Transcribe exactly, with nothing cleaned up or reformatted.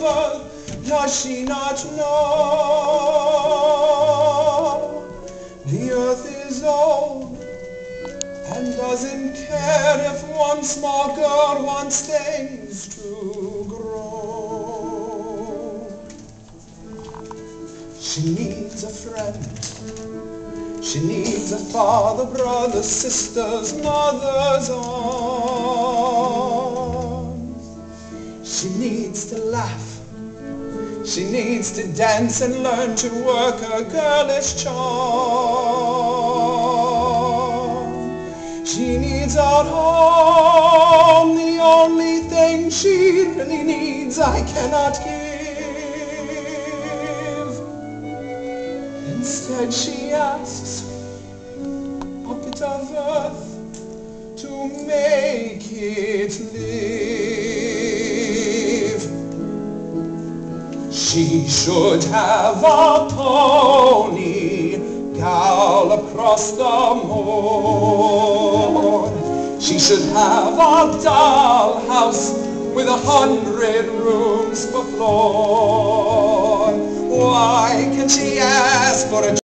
birth, does she not know? The earth is old and doesn't care if one small girl wants things to grow. She needs a friend. She needs a father, brother, sisters, mothers, arms. She needs to laugh. She needs to dance and learn to work her girlish charm. She needs a home, the only thing she really needs I cannot give. Instead she asks a bit of earth to make it live. She should have a pony gallop across the moor. She should have a doll house with a hundred rooms per floor. Why can she ask for a